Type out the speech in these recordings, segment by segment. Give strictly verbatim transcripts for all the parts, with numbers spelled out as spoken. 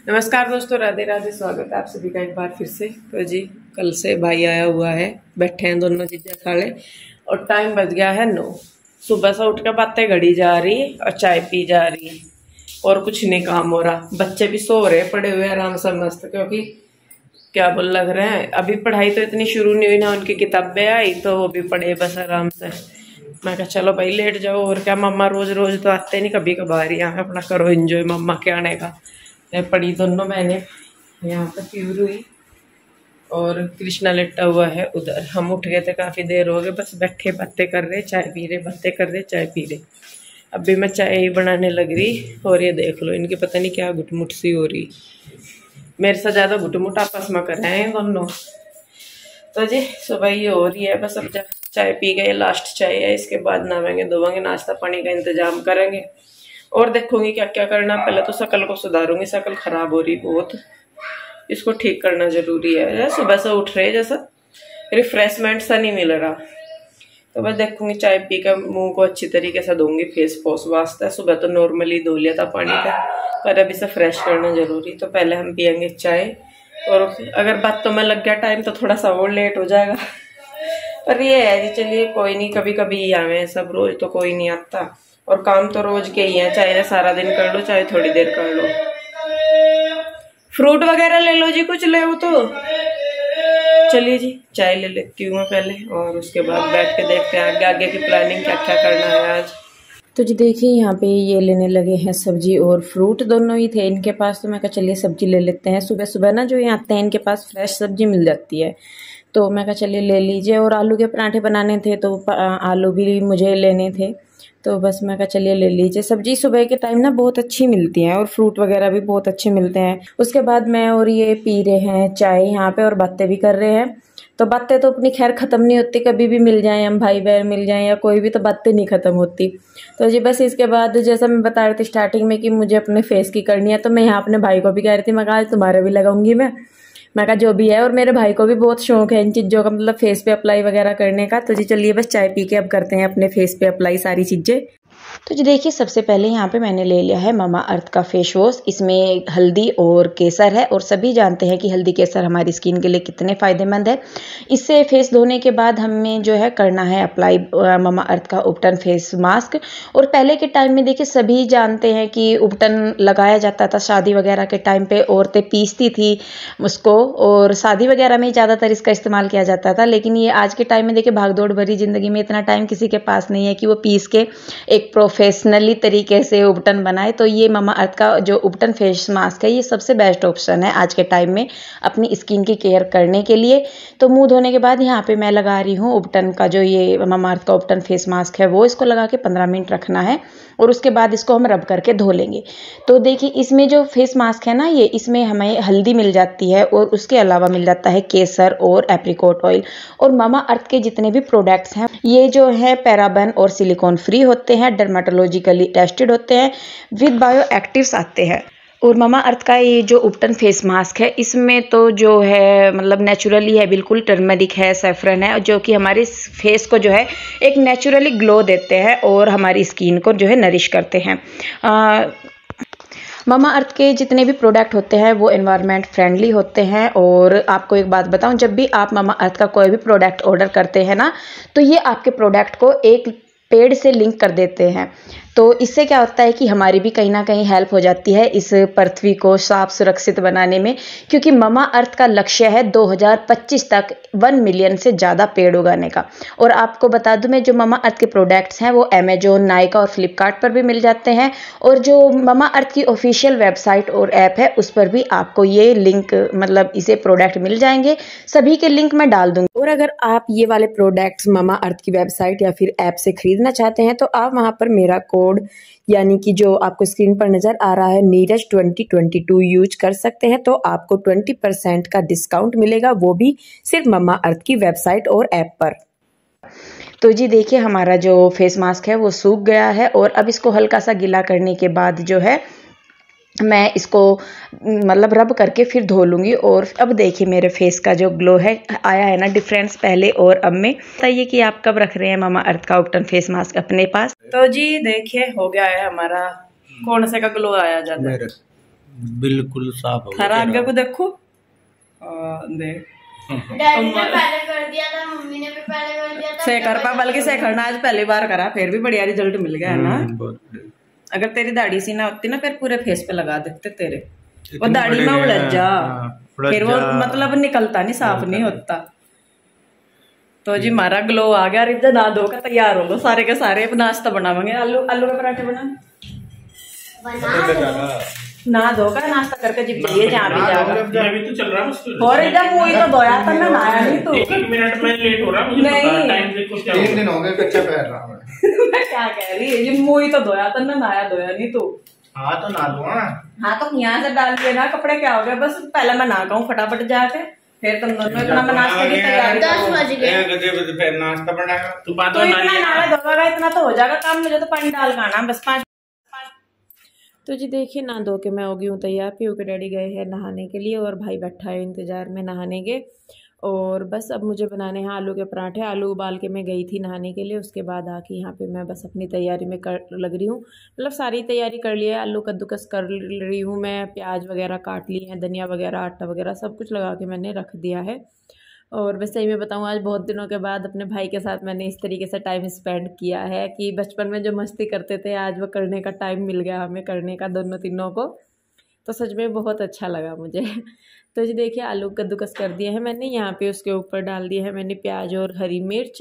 नमस्कार दोस्तों, राधे राधे। स्वागत है आप सभी का एक बार फिर से। तो जी कल से भाई आया हुआ है, बैठे हैं दोनों जीजा साले और टाइम बज गया है नौ। सुबह से उठ के बातें घड़ी जा रही है और चाय पी जा रही है और कुछ नहीं काम हो रहा। बच्चे भी सो रहे पड़े हुए आराम से मस्त, क्योंकि क्या बोल लग रहे हैं अभी पढ़ाई तो इतनी शुरू नहीं हुई ना, उनकी किताबें आई तो वो भी पढ़े बस आराम से। मैं कहा चलो भाई लेट जाओ, और क्या मम्मा रोज रोज तो आते नहीं, कभी कभार यहाँ अपना करो एंजॉय मम्मा के आने का। पड़ी दोनों मैंने यहाँ पे प्यूर हुई और कृष्णा लेटा हुआ है उधर। हम उठ गए थे, काफ़ी देर हो गए, बस बैठे बातें कर रहे, चाय पी रहे, बातें कर रहे, चाय पी रहे। अभी मैं चाय ही बनाने लग रही और ये देख लो इनकी पता नहीं क्या घुटमुट सी हो रही। मेरे से ज़्यादा घुटमुट आपस में कर रहे हैं दोनों। तो जी सुबह ये हो रही है, बस अब चाय पी गए, लास्ट चाय है, इसके बाद नहाएंगे धोवेंगे, नाश्ता पानी का इंतजाम करेंगे और देखूंगी क्या क्या करना। पहले तो शकल को सुधारूंगी, शकल खराब हो रही बहुत, इसको ठीक करना जरूरी है। सुबह से उठ रहे जैसा रिफ्रेशमेंट सा नहीं मिल रहा, तो बस देखूंगी चाय पी कर मुंह को अच्छी तरीके से धोऊंगी, फेस वॉश वास्ते। सुबह तो नॉर्मली धो लिया था पानी का, पर अभी से फ्रेश करना जरूरी। तो पहले हम पियेंगे चाय, और अगर बातों में लग गया टाइम तो थोड़ा सा और लेट हो जाएगा, पर ये है जी चलिए कोई नहीं, कभी कभी आवे सब, रोज तो कोई नहीं आता। और काम तो रोज के ही है, चाहे सारा दिन कर लो चाहे थोड़ी देर कर लो। फ्रूट वगैरह ले लो जी, कुछ ले हो तो। चलिए जी चाय ले लेती हूँ पहले, और उसके बाद बैठ के देखते हैं आगे आगे की प्लानिंग क्या क्या करना है आज। तो जी देखिए यहाँ पे ये लेने लगे हैं सब्जी और फ्रूट, दोनों ही थे इनके पास। तो मैं कहा चलिए सब्जी ले लेते हैं। सुबह सुबह ना जो यहाँ आते हैं इनके पास फ्रेश सब्जी मिल जाती है, तो मैं कहा चलिए ले लीजिए। और आलू के पराठे बनाने थे तो आलू भी मुझे लेने थे, तो बस मैं कहा चलिए ले लीजिए। सब्जी सुबह के टाइम ना बहुत अच्छी मिलती है और फ्रूट वगैरह भी बहुत अच्छे मिलते हैं। उसके बाद मैं और ये पी रहे हैं चाय यहाँ पे और बातें भी कर रहे हैं। तो बातें तो अपनी खैर ख़त्म नहीं होती, कभी भी मिल जाएं हम भाई बहन मिल जाएं या कोई भी, तो बातें नहीं ख़त्म होती। तो जी बस इसके बाद जैसा मैं बता रही थी स्टार्टिंग में कि मुझे अपने फेस की करनी है, तो मैं यहाँ अपने भाई को भी कह रही थी, मैं कहा तुम्हारे भी लगाऊंगी मैं मैं कहा जो भी है। और मेरे भाई को भी बहुत शौक है इन चीज़ों का, मतलब फेस पे अप्लाई वगैरह करने का। तो जी चलिए बस चाय पी के अब करते हैं अपने फेस पे अप्लाई सारी चीज़ें। तो जी देखिए सबसे पहले यहाँ पे मैंने ले लिया है ममा अर्थ का फेस वॉश। इसमें हल्दी और केसर है, और सभी जानते हैं कि हल्दी केसर हमारी स्किन के लिए कितने फ़ायदेमंद है। इससे फेस धोने के बाद हमें जो है करना है अप्लाई ममा अर्थ का उपटन फेस मास्क। और पहले के टाइम में देखिए सभी जानते हैं कि उपटन लगाया जाता था शादी वगैरह के टाइम पे, औरतें पीसती थी उसको, और शादी वगैरह में ज़्यादातर इसका इस्तेमाल किया जाता था। लेकिन ये आज के टाइम में देखिए भागदौड़ भरी ज़िंदगी में इतना टाइम किसी के पास नहीं है कि वो पीस के एक प्रोफेशनली तरीके से उपटन बनाए। तो ये ममा अर्थ का जो उपटन फेस मास्क है ये सबसे बेस्ट ऑप्शन है आज के टाइम में अपनी स्किन की केयर करने के लिए। तो मुंह धोने के बाद यहाँ पे मैं लगा रही हूँ उपटन का जो ये ममा अर्थ का उपटन फेस मास्क है वो, इसको लगा के पंद्रह मिनट रखना है और उसके बाद इसको हम रब करके धो लेंगे। तो देखिए इसमें जो फेस मास्क है ना, ये इसमें हमें हल्दी मिल जाती है और उसके अलावा मिल जाता है केसर और एप्रिकॉट ऑयल। और ममा अर्थ के जितने भी प्रोडक्ट्स हैं ये जो है पैराबेन और सिलिकॉन फ्री होते हैं, डर्माटोलॉजिकली टेस्टेड होते हैं, विद बायो एक्टिव्स आते हैं। और ममा अर्थ का ये जो उपटन फेस मास्क है इसमें तो जो है मतलब नेचुरली है, बिल्कुल टर्मरिक है, सैफरन है, जो कि हमारे फेस को जो है एक नेचुरली ग्लो देते हैं और हमारी स्किन को जो है नरिश करते हैं। आ, ममा अर्थ के जितने भी प्रोडक्ट होते हैं वो एनवायरनमेंट फ्रेंडली होते हैं। और आपको एक बात बताऊं, जब भी आप ममा अर्थ का कोई भी प्रोडक्ट ऑर्डर करते हैं ना, तो ये आपके प्रोडक्ट को एक पेड़ से लिंक कर देते हैं। तो इससे क्या होता है कि हमारी भी कहीं ना कहीं हेल्प हो जाती है इस पृथ्वी को साफ सुरक्षित बनाने में, क्योंकि ममा अर्थ का लक्ष्य है दो हज़ार पच्चीस तक वन मिलियन से ज़्यादा पेड़ उगाने का। और आपको बता दूं मैं, जो ममा अर्थ के प्रोडक्ट्स हैं वो अमेजोन, नायका और फ्लिपकार्ट पर भी मिल जाते हैं। और जो ममा अर्थ की ऑफिशियल वेबसाइट और ऐप है उस पर भी आपको ये लिंक मतलब इसे प्रोडक्ट मिल जाएंगे, सभी के लिंक मैं डाल दूंगी। और अगर आप ये वाले प्रोडक्ट्स ममा अर्थ की वेबसाइट या फिर ऐप से खरीदना चाहते हैं तो आप वहाँ पर मेरा कोड यानी कि जो आपको स्क्रीन पर नजर आ रहा है Neeraj twenty twenty two use कर सकते हैं, तो आपको बीस परसेंट का डिस्काउंट मिलेगा, वो भी सिर्फ ममा अर्थ की वेबसाइट और ऐप पर। तो जी देखिए हमारा जो फेस मास्क है वो सूख गया है, और अब इसको हल्का सा गीला करने के बाद जो है मैं इसको मतलब रब करके फिर धो लूँगी। और अब देखिए मेरे फेस का जो ग्लो है आया है ना डिफरेंस पहले और अब में। बताइए कि आप कब रख रहे हैं ममा अर्थ का उपटन फेस मास्क अपने पास। तो जी देखिए हो गया है हमारा, कौन से का ग्लो आया जाता है, बिल्कुल साफ हो थारा आगे को देखो देख डैडी ने पहले कर दिया था, मम्मी ने भी पहले कर दिया था। से कर पा बल्कि से करना आज पहली बार करा, फिर भी बढ़िया रिजल्ट मिल गया है ना। अगर तेरी दाढ़ी सी ना होती ना फिर पूरे फेस पे लगा देते तेरे, वो दाढ़ी में उलझ जा, फिर वो मतलब निकलता नहीं, साफ नहीं होता। तो जी हमारा ग्लो आ गया, रिद्धा ना धो कर तैयार हो लो सारे के सारे, नाश्ता बनावेंगे। आलू आलू के पराठे बना ना धो कर नाश्ता करके जी ये जहाँ भी जाएगा। अभी तो चल रहा है और एकदम मुझे तो धोया था मैं नहाया नहीं तू। एक मिनट में लेट हो रहा, मुझे नहीं टाइम देखो क्या तीन दिन हो गए कच्चा पैर रहा मैं। मैं क्या कह रही है, जी मुझे तो धोया था ना नहाया धोया नहीं तू। हाँ तो ना दो ना। हाँ तो यहाँ से डाल के ना कपड़े क्या हो गए, बस पहले मैं नहा हूँ फटाफट जाके, फिर तुम दोनों इतना मैं नाश्ते की तैयारी दस बज गए फिर नाश्ता बनाएगा तो बात तो इतना नहाया धोगा इतना तो हो जाएगा काम, मुझे तो पानी डाल का आना बस पाँच। तो जी देखिए ना धो के मैं हो गई हूँ तैयार, पीयू के डैडी गए हैं नहाने के लिए और भाई बैठा है इंतजार में नहाने के। और बस अब मुझे बनाने हैं आलू के पराठे। आलू उबाल के मैं गई थी नहाने के लिए, उसके बाद आके यहाँ पे मैं बस अपनी तैयारी में कर लग रही हूँ, मतलब सारी तैयारी कर ली है। आलू कद्दूकस कर रही हूँ मैं, प्याज वगैरह काट ली है, धनिया वगैरह आटा वगैरह सब कुछ लगा के मैंने रख दिया है। और वैसे ही मैं बताऊँ आज बहुत दिनों के बाद अपने भाई के साथ मैंने इस तरीके से टाइम स्पेंड किया है कि बचपन में जो मस्ती करते थे आज वो करने का टाइम मिल गया हमें करने का दोनों तीनों को, तो सच में बहुत अच्छा लगा मुझे। तो जी देखिए आलू कद्दूकस कर दिए हैं मैंने, यहाँ पे उसके ऊपर डाल दिया है मैंने प्याज और हरी मिर्च,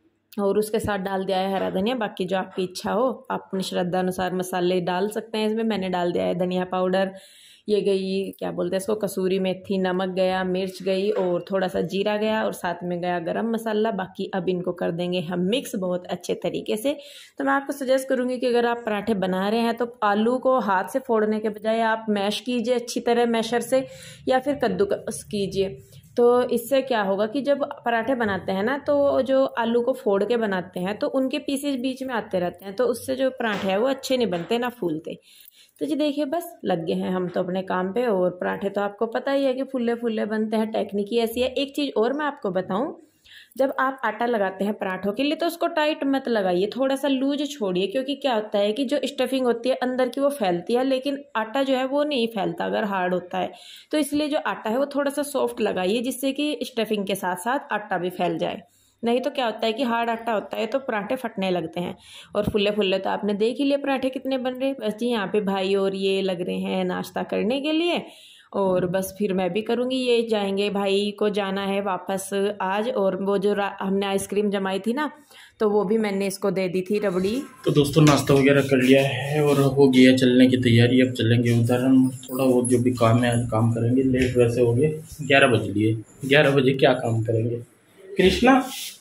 और उसके साथ डाल दिया है हरा धनिया। बाकी जो आपकी इच्छा हो आप अपनी श्रद्धा अनुसार मसाले डाल सकते हैं इसमें। मैंने डाल दिया है धनिया पाउडर, ये गई क्या बोलते हैं इसको कसूरी मेथी, नमक गया, मिर्च गई और थोड़ा सा जीरा गया और साथ में गया गरम मसाला। बाकी अब इनको कर देंगे हम मिक्स बहुत अच्छे तरीके से। तो मैं आपको सजेस्ट करूँगी कि अगर आप पराठे बना रहे हैं तो आलू को हाथ से फोड़ने के बजाय आप मैश कीजिए अच्छी तरह मैशर से, या फिर कद्दूकस कीजिए। तो इससे क्या होगा कि जब पराठे बनाते हैं ना तो जो आलू को फोड़ के बनाते हैं तो उनके पीसेस बीच में आते रहते हैं, तो उससे जो पराठे हैं वो अच्छे नहीं बनते ना फूलते। तो जी देखिए बस लग गए हैं हम तो अपने काम पे। और पराठे तो आपको पता ही है कि फुल्ले फुल्ले बनते हैं, टेक्निक ही ऐसी है। एक चीज़ और मैं आपको बताऊं, जब आप आटा लगाते हैं पराठों के लिए तो उसको टाइट मत लगाइए, थोड़ा सा लूज छोड़िए, क्योंकि क्या होता है कि जो स्टफिंग होती है अंदर की वो फैलती है, लेकिन आटा जो है वो नहीं फैलता अगर हार्ड होता है। तो इसलिए जो आटा है वो थोड़ा सा सॉफ्ट लगाइए, जिससे कि स्टफिंग के साथ साथ आटा भी फैल जाए। नहीं तो क्या होता है कि हार्ड आटा होता है तो पराठे फटने लगते हैं। और फुल्ले फुल्ले तो आपने देख ही लिया पराठे कितने बन रहे। बस जी यहाँ पे भाई और ये लग रहे हैं नाश्ता करने के लिए, और बस फिर मैं भी करूँगी। ये जाएंगे, भाई को जाना है वापस आज, और वो जो हमने आइसक्रीम जमाई थी ना तो वो भी मैंने इसको दे दी थी रबड़ी। तो दोस्तों नाश्ता वगैरह कर लिया है और हो गया चलने की तैयारी। अब चलेंगे उधर, हम थोड़ा वो जो भी काम है आज काम करेंगे। लेट वैसे हो गए, ग्यारह बज लिए, ग्यारह बजे क्या काम करेंगे। कृष्णा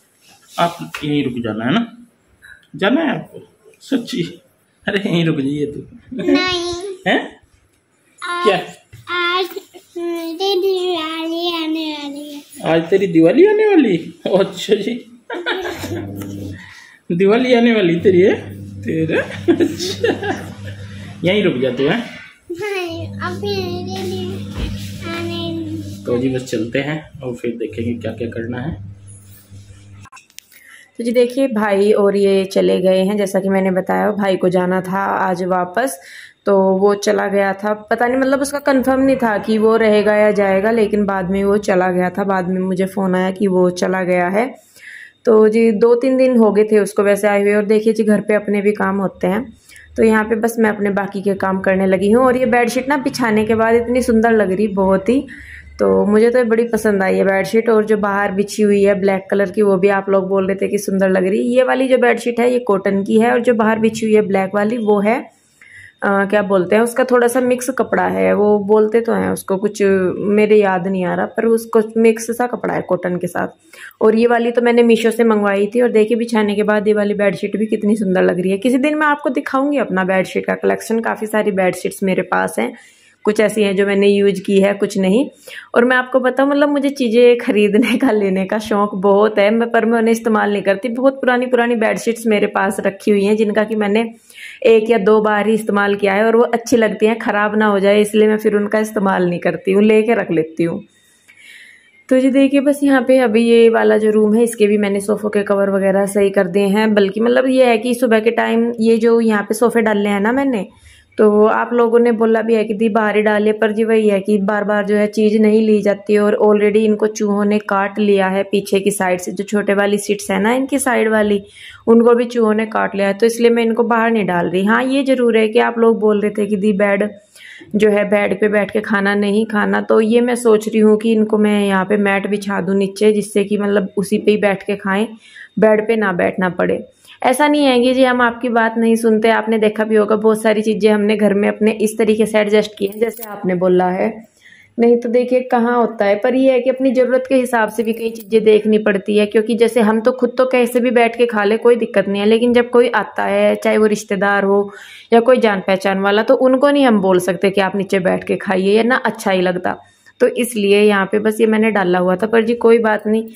आप यहीं रुक जाना है ना, जाना है आपको सच्ची? अरे यहीं रुक जाइए तू। नहीं है क्या? आज मेरी दिवाली आने वाली है। आज तेरी दिवाली आने वाली? अच्छा जी दिवाली आने वाली तेरी है तेरा? अच्छा यहीं रुक जा तू है। नहीं अभी आने। तो जी बस चलते हैं और फिर देखेंगे क्या क्या करना है। तो जी देखिए भाई और ये चले गए हैं, जैसा कि मैंने बताया भाई को जाना था आज वापस, तो वो चला गया था। पता नहीं मतलब उसका कंफर्म नहीं था कि वो रहेगा या जाएगा, लेकिन बाद में वो चला गया था। बाद में मुझे फ़ोन आया कि वो चला गया है। तो जी दो तीन दिन हो गए थे उसको वैसे आए हुए। और देखिए जी घर पे अपने भी काम होते हैं, तो यहाँ पे बस मैं अपने बाकी के काम करने लगी हूँ। और ये बेडशीट ना बिछाने के बाद इतनी सुंदर लग रही बहुत ही, तो मुझे तो बड़ी पसंद आई है बेडशीट। और जो बाहर बिछी हुई है ब्लैक कलर की, वो भी आप लोग बोल रहे थे कि सुंदर लग रही है। ये वाली जो बेडशीट है ये कॉटन की है, और जो बाहर बिछी हुई है ब्लैक वाली वो है आ, क्या बोलते हैं उसका थोड़ा सा मिक्स कपड़ा है, वो बोलते तो हैं उसको कुछ, मेरे याद नहीं आ रहा, पर उसको मिक्स सा कपड़ा है कॉटन के साथ। और ये वाली तो मैंने मीशो से मंगवाई थी। और देखिए बिछाने के बाद ये वाली बेडशीट भी कितनी सुंदर लग रही है। किसी दिन मैं आपको दिखाऊंगी अपना बेडशीट का कलेक्शन। काफ़ी सारी बेडशीट्स मेरे पास हैं, कुछ ऐसी हैं जो मैंने यूज की है, कुछ नहीं। और मैं आपको बताऊं मतलब मुझे चीज़ें खरीदने का लेने का शौक बहुत है, मैं पर मैं उन्हें इस्तेमाल नहीं करती। बहुत पुरानी पुरानी बेडशीट्स मेरे पास रखी हुई हैं, जिनका कि मैंने एक या दो बार ही इस्तेमाल किया है, और वो अच्छी लगती हैं, ख़राब ना हो जाए इसलिए मैं फिर उनका इस्तेमाल नहीं करती हूँ, ले कर रख लेती हूँ। तो जी देखिए बस यहाँ पे अभी ये वाला जो रूम है इसके भी मैंने सोफ़ों के कवर वगैरह सही कर दिए हैं। बल्कि मतलब ये है कि सुबह के टाइम ये जो यहाँ पे सोफ़े डाले हैं ना मैंने, तो आप लोगों ने बोला भी है कि दी बाहर ही डालिए, पर जी वही है कि बार बार जो है चीज़ नहीं ली जाती और ऑलरेडी इनको चूहों ने काट लिया है पीछे की साइड से, जो छोटे वाली सीट्स है ना इनकी साइड वाली, उनको भी चूहों ने काट लिया है, तो इसलिए मैं इनको बाहर नहीं डाल रही। हाँ ये ज़रूर है कि आप लोग बोल रहे थे कि दी बेड जो है बेड पे बैठ के खाना नहीं खाना, तो ये मैं सोच रही हूँ कि इनको मैं यहाँ पे मैट बिछा दूँ नीचे, जिससे कि मतलब उसी पे ही बैठ के खाएं, बेड पे ना बैठना पड़े। ऐसा नहीं है कि जी हम आपकी बात नहीं सुनते, आपने देखा भी होगा बहुत सारी चीज़ें हमने घर में अपने इस तरीके से एडजस्ट की हैं जैसे आपने बोला है, नहीं तो देखिए कहाँ होता है। पर ये है कि अपनी ज़रूरत के हिसाब से भी कई चीज़ें देखनी पड़ती है, क्योंकि जैसे हम तो खुद तो कैसे भी बैठ के खा ले कोई दिक्कत नहीं है, लेकिन जब कोई आता है चाहे वो रिश्तेदार हो या कोई जान पहचान वाला, तो उनको नहीं हम बोल सकते कि आप नीचे बैठ के खाइए, या ना अच्छा ही लगता। तो इसलिए यहाँ पे बस ये मैंने डाला हुआ था, पर जी कोई बात नहीं।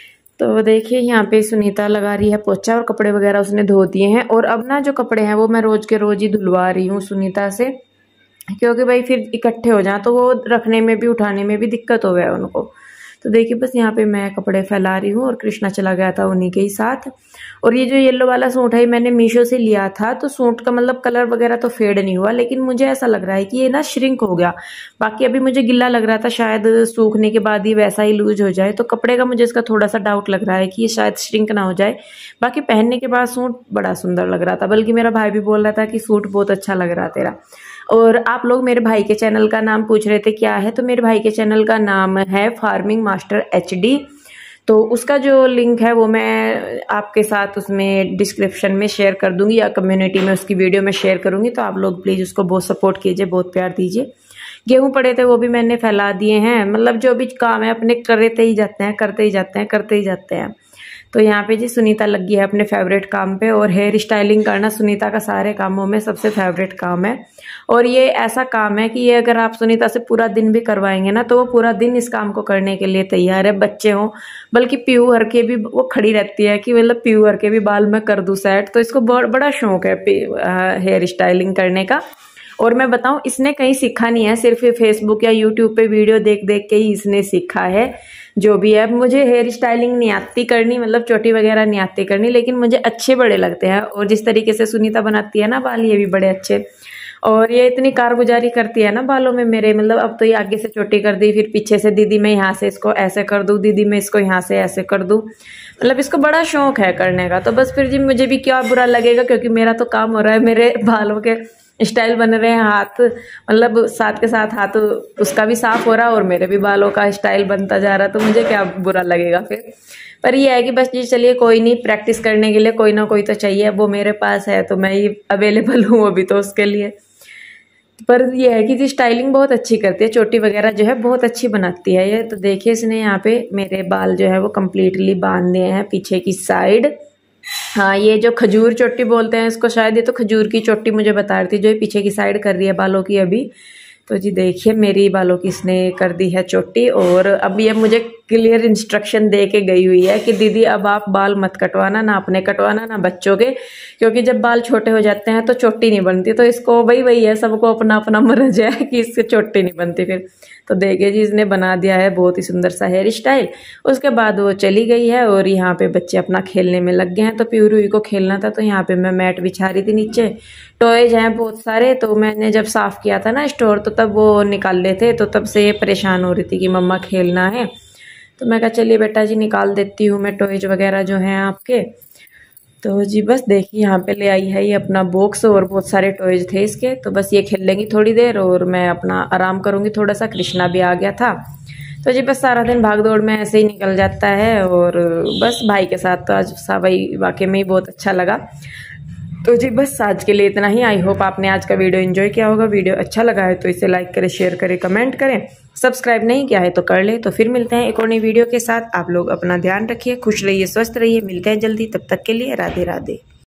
तो देखिए यहाँ पे सुनीता लगा रही है पोछा और कपड़े वगैरह उसने धो दिए हैं, और अब ना जो कपड़े हैं वो मैं रोज़ के रोज़ ही धुलवा रही हूँ सुनीता से, क्योंकि भाई फिर इकट्ठे हो जाए तो वो रखने में भी उठाने में भी दिक्कत हो गया उनको। तो देखिए बस यहाँ पे मैं कपड़े फैला रही हूँ और कृष्णा चला गया था उन्हीं के ही साथ। और ये जो येलो वाला सूट है मैंने मीशो से लिया था, तो सूट का मतलब कलर वगैरह तो फेड नहीं हुआ, लेकिन मुझे ऐसा लग रहा है कि ये ना श्रिंक हो गया। बाकी अभी मुझे गिल्ला लग रहा था, शायद सूखने के बाद ही वैसा ही लूज हो जाए, तो कपड़े का मुझे इसका थोड़ा सा डाउट लग रहा है कि ये शायद श्रिंक ना हो जाए। बाकी पहनने के बाद सूट बड़ा सुंदर लग रहा था, बल्कि मेरा भाई भी बोल रहा था कि सूट बहुत अच्छा लग रहा तेरा। और आप लोग मेरे भाई के चैनल का नाम पूछ रहे थे क्या है, तो मेरे भाई के चैनल का नाम है फार्मिंग मास्टर एच डी। तो उसका जो लिंक है वो मैं आपके साथ उसमें डिस्क्रिप्शन में शेयर कर दूंगी, या कम्युनिटी में उसकी वीडियो में शेयर करूंगी, तो आप लोग प्लीज़ उसको बहुत सपोर्ट कीजिए, बहुत प्यार दीजिए। गेहूं पड़े थे वो भी मैंने फैला दिए हैं, मतलब जो भी काम है अपने करते ही जाते हैं करते ही जाते हैं करते ही जाते हैं। तो यहाँ पे जी सुनीता लगी है अपने फेवरेट काम पे, और हेयर स्टाइलिंग करना सुनीता का सारे कामों में सबसे फेवरेट काम है। और ये ऐसा काम है कि ये अगर आप सुनीता से पूरा दिन भी करवाएंगे ना, तो वो पूरा दिन इस काम को करने के लिए तैयार है, बच्चे हों। बल्कि पीयू हर के भी वो खड़ी रहती है कि मतलब पीयू हर के भी बाल मैं कर दूँ सेट, तो इसको बड़ा शौक है हेयर स्टाइलिंग करने का। और मैं बताऊं, इसने कहीं सीखा नहीं है, सिर्फ फेसबुक या यूट्यूब पे वीडियो देख देख के ही इसने सीखा है जो भी है। मुझे हेयर स्टाइलिंग नहीं आती करनी, मतलब चोटी वगैरह नहीं आती करनी, लेकिन मुझे अच्छे बड़े लगते हैं। और जिस तरीके से सुनीता बनाती है ना बाल, ये भी बड़े अच्छे। और ये इतनी कारगुजारी करती है ना बालों में मेरे, मतलब अब तो ये आगे से चोटी कर दी, फिर पीछे से दीदी मैं यहाँ से इसको ऐसे कर दूँ, दीदी मैं इसको यहाँ से ऐसे कर दूँ, मतलब इसको बड़ा शौक है करने का। तो बस फिर जी मुझे भी क्या बुरा लगेगा, क्योंकि मेरा तो काम हो रहा है, मेरे बालों के स्टाइल बन रहे हैं, हाथ मतलब साथ के साथ हाथ उसका भी साफ हो रहा है और मेरे भी बालों का स्टाइल बनता जा रहा है, तो मुझे क्या बुरा लगेगा फिर। पर ये है कि बस जी चलिए कोई नहीं, प्रैक्टिस करने के लिए कोई ना कोई तो चाहिए, वो मेरे पास है तो मैं ही अवेलेबल हूँ अभी तो उसके लिए। पर ये है कि जी स्टाइलिंग बहुत अच्छी करती है, चोटी वगैरह जो है बहुत अच्छी बनाती है ये। तो देखिए इसने यहाँ पे मेरे बाल जो है वो कम्प्लीटली बांध दिए हैं पीछे की साइड। हाँ ये जो खजूर चोटी बोलते हैं इसको, शायद ये तो खजूर की चोटी मुझे बता रही थी, जो पीछे की साइड कर रही है बालों की अभी। तो जी देखिए मेरी बालों की इसने कर दी है चोटी, और अब ये मुझे क्लियर इंस्ट्रक्शन दे के गई हुई है कि दीदी अब आप बाल मत कटवाना, ना अपने कटवाना ना बच्चों के, क्योंकि जब बाल छोटे हो जाते हैं तो चोटी नहीं बनती। तो इसको वही वही है, सबको अपना अपना मर्ज है कि इससे चोटी नहीं बनती फिर। तो देखिए जी इसने बना दिया है बहुत ही सुंदर सा हेयर स्टाइल। उसके बाद वो चली गई है और यहाँ पे बच्चे अपना खेलने में लग गए हैं। तो प्यूरू को खेलना था, तो यहाँ पे मैं मैट बिछा रही थी, नीचे टॉयज हैं बहुत सारे। तो मैंने जब साफ़ किया था ना स्टोर, तो तब वो निकाल ले थे, तो तब से ये परेशान हो रही थी कि मम्मा खेलना है। तो मैं कहा चलिए बेटा जी निकाल देती हूँ मैं टॉयज वगैरह जो हैं आपके। तो जी बस देखिए यहाँ पे ले आई है ये अपना बॉक्स, और बहुत सारे टॉयज थे इसके। तो बस ये खेल लेंगी थोड़ी देर और मैं अपना आराम करूँगी थोड़ा सा। कृष्णा भी आ गया था। तो जी बस सारा दिन भाग दौड़ में ऐसे ही निकल जाता है, और बस भाई के साथ तो आज भाई वाकई में ही बहुत अच्छा लगा। तो जी बस आज के लिए इतना ही। आई होप आपने आज का वीडियो एंजॉय किया होगा। वीडियो अच्छा लगा है तो इसे लाइक करें, शेयर करें, कमेंट करें। सब्सक्राइब नहीं किया है तो कर ले। तो फिर मिलते हैं एक और नई वीडियो के साथ। आप लोग अपना ध्यान रखिए, खुश रहिए, स्वस्थ रहिए। मिलते हैं जल्दी, तब तक के लिए राधे राधे।